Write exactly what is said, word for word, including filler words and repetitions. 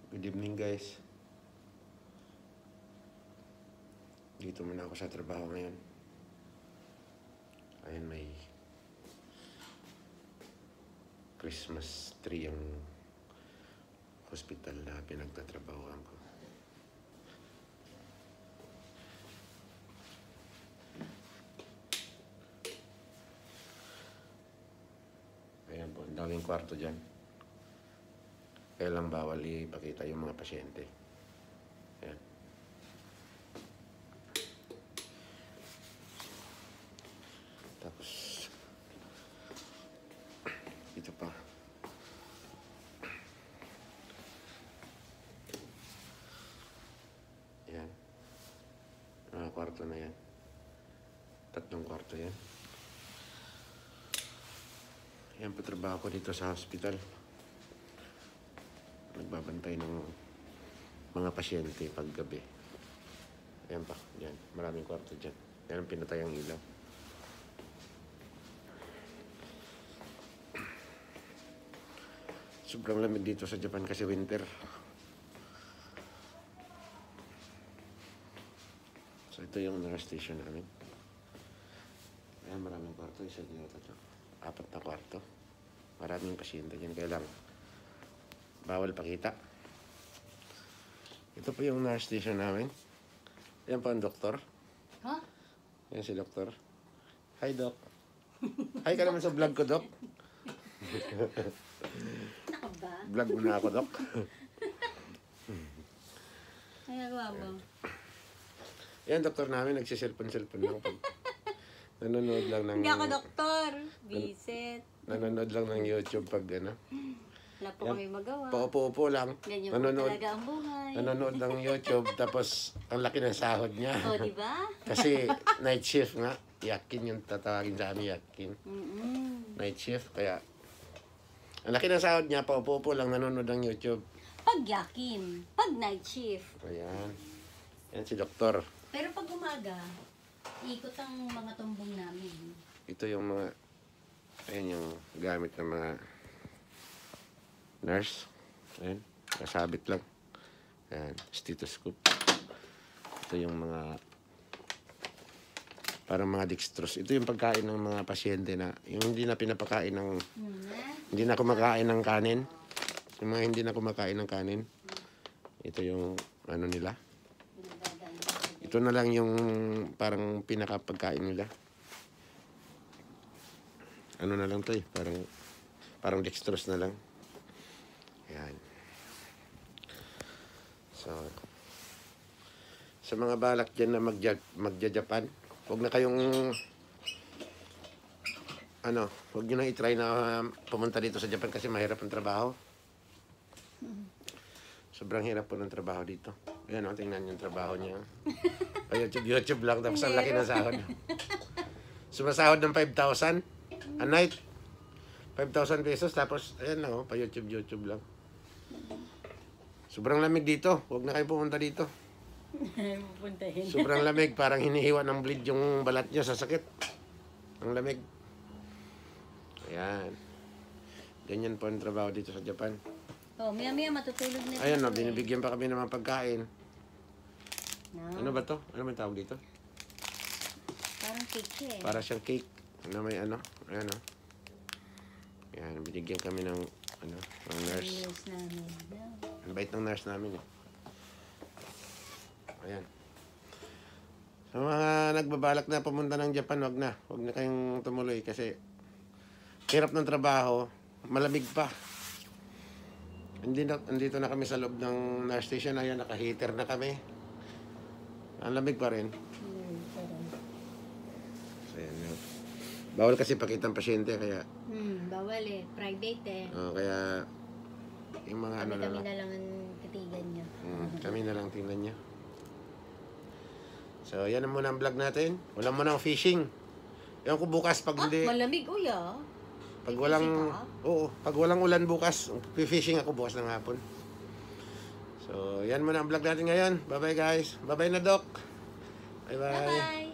Good evening guys. Dito muna ako sa trabaho ngayon. Ayan, may Christmas tree ang hospital na pinagtatrabahoan ko. Ayan po, ang daming kwarto dyan. Kaya lang bawal ipakita yung mga pasyente. Ayan. Tapos, ito pa. Ayan. Mga kwarto na yan. Tatlong kwarto yan. Ayan po trabaho ko dito sa hospital. Nagbabantay ng mga pasyente pag gabi. Ayan pa, yan. Maraming kwarto dyan. Yan ang pinatay ang ilaw. Sobrang lamig dito sa Japan kasi winter. So ito yung nurse station namin. Ayan, maraming kwarto. Isa, dito, tatlo. Apat na kwarto. Maraming pasyente dyan. Kaya lang bawal pakita. Ito po yung nurse station namin. Yan po ang doktor. Ha? Huh? Yan si doktor. Hi, Doc. Hi ka naman sa vlog ko, Doc. Naka ba? Vlog mo na ako, Doc. Ay, nagawa mo. Yan, doktor namin. Nagsiselfon-selfon lang. Pag nanonood lang ng... Hindi ako doktor. Visit. Nanonood lang ng YouTube pag ano. Wala po kami magawa. Paupo-upo lang. Ganyan po nanonood, talaga ang buhay. nanonood ng YouTube. Tapos, ang laki ng sahod niya. O, di ba? Kasi, night shift nga. Yakin yung tatawagin sa amin, yakin. Mm-mm. Night shift, kaya... Ang laki ng sahod niya, paupo-upo lang nanonood ng YouTube. Pag yakin. Pag night shift. Ayan. Yan si doktor. Pero pag umaga, ikot ang mga tumbong namin. Ito yung mga... Ayan yung gamit ng mga... nurse. Ayan. Kasabit lang. Ayan. Stethoscope. Ito yung mga... parang mga dextrose. Ito yung pagkain ng mga pasyente na... Yung hindi na pinapakain ng... Hmm. Hindi na kumakain ng kanin. Yung mga hindi na kumakain ng kanin. Ito yung ano nila. Ito na lang yung parang pinakapagkain nila. Ano na lang to eh. Parang, parang dextrose na lang. Ayan. So, sa mga balak dyan na magja, magja-Japan, huwag na kayong, ano, huwag nyo na i-try na pumunta dito sa Japan kasi mahirap ang trabaho. Sobrang hirap po ng trabaho dito. Ayan o, tingnan yung trabaho niya. Ay, YouTube, YouTube lang, tapos ang laki ng sahod. Sumasahod ng five thousand a night. five thousand pesos, tapos, ayan lang o, pa YouTube, YouTube lang. Sobrang lamig dito. Huwag na kayo pumunta dito. Pupuntahin. Sobrang lamig. Parang hinihiwa ng bleed yung balat niya sa sakit. Ang lamig. Ayan. Ganyan po ang trabaho dito sa Japan. Oh, maya-maya matutulog na. Ayan o, binibigyan pa kami ng mga pagkain. No. Ano ba to? Ano may tawag dito? Parang cake eh. Para siyang cake. Ano may ano? Ayan o. Ayan, binigyan kami ng ano, ng nurse. Nurse namin. Ang bait ng nurse namin eh. Ayan. Sa mga nagbabalak na pumunta ng Japan, wag na. Wag na kayong tumuloy kasi hirap ng trabaho, malamig pa. Hindi na, andito na kami sa loob ng nurse station. Ayan, naka-heater na kami. Ang lamig pa rin. So, ayan, yun. Bawal kasi pakita ang pasyente, kaya... Hmm, bawal eh. Private eh. Oh, kaya... Yung mga ano na Kami lang. na lang ang titigan niya. Hmm, kami na lang tingnan niya. So, yan na muna ang vlog natin. Wala muna ang fishing. Ewan ko bukas pag Ah, hindi... malamig uy ah. Pag May walang... fishing ka? Oo, pag walang ulan bukas, fishing ako bukas ng hapon. So, yan muna ang vlog natin ngayon. Bye-bye guys. Bye-bye na, Doc. Bye-bye. Bye-bye.